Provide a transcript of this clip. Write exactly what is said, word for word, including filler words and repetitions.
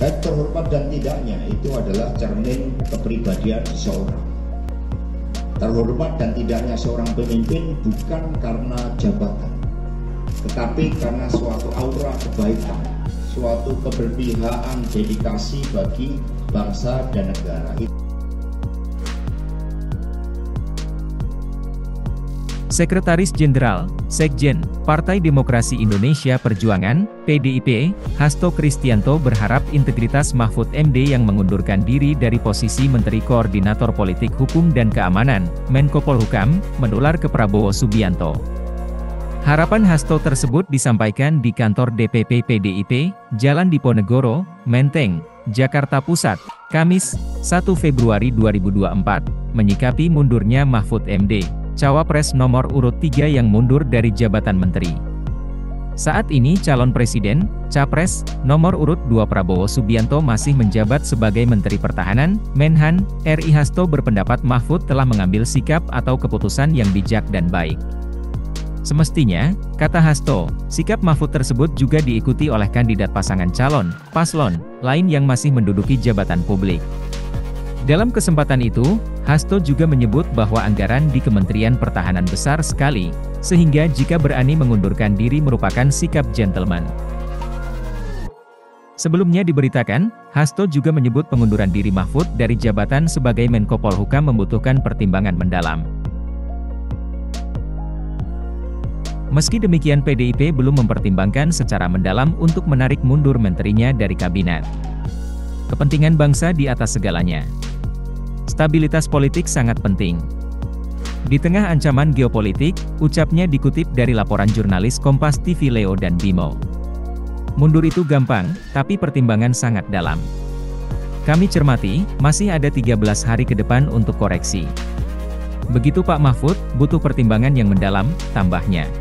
Baik terhormat dan tidaknya itu adalah cermin kepribadian seseorang. Terhormat dan tidaknya seorang pemimpin bukan karena jabatan, tetapi karena suatu aura kebaikan, suatu keberpihakan, dedikasi bagi bangsa dan negara. Sekretaris Jenderal, Sekjen, Partai Demokrasi Indonesia Perjuangan, P D I P, Hasto Kristianto berharap integritas Mahfud M D yang mengundurkan diri dari posisi Menteri Koordinator Politik Hukum dan Keamanan, Menko Polhukam, menular ke Prabowo Subianto. Harapan Hasto tersebut disampaikan di kantor D P P P D I P, Jalan Diponegoro, Menteng, Jakarta Pusat, Kamis, satu Februari dua ribu dua puluh empat, menyikapi mundurnya Mahfud M D, Cawapres nomor urut tiga yang mundur dari jabatan menteri. Saat ini calon presiden, Capres, nomor urut dua Prabowo Subianto masih menjabat sebagai Menteri Pertahanan, Menhan, R I Hasto berpendapat Mahfud telah mengambil sikap atau keputusan yang bijak dan baik. Semestinya, kata Hasto, sikap Mahfud tersebut juga diikuti oleh kandidat pasangan calon, paslon, lain yang masih menduduki jabatan publik. Dalam kesempatan itu, Hasto juga menyebut bahwa anggaran di Kementerian Pertahanan besar sekali, sehingga jika berani mengundurkan diri merupakan sikap gentleman. Sebelumnya diberitakan, Hasto juga menyebut pengunduran diri Mahfud dari jabatan sebagai Menko Polhukam membutuhkan pertimbangan mendalam. Meski demikian P D I P belum mempertimbangkan secara mendalam untuk menarik mundur menterinya dari kabinet. Kepentingan bangsa di atas segalanya. Stabilitas politik sangat penting. Di tengah ancaman geopolitik, ucapnya dikutip dari laporan jurnalis Kompas T V Leo dan Bimo. Mundur itu gampang, tapi pertimbangan sangat dalam. Kami cermati, masih ada tiga belas hari ke depan untuk koreksi. Begitu Pak Mahfud, butuh pertimbangan yang mendalam, tambahnya.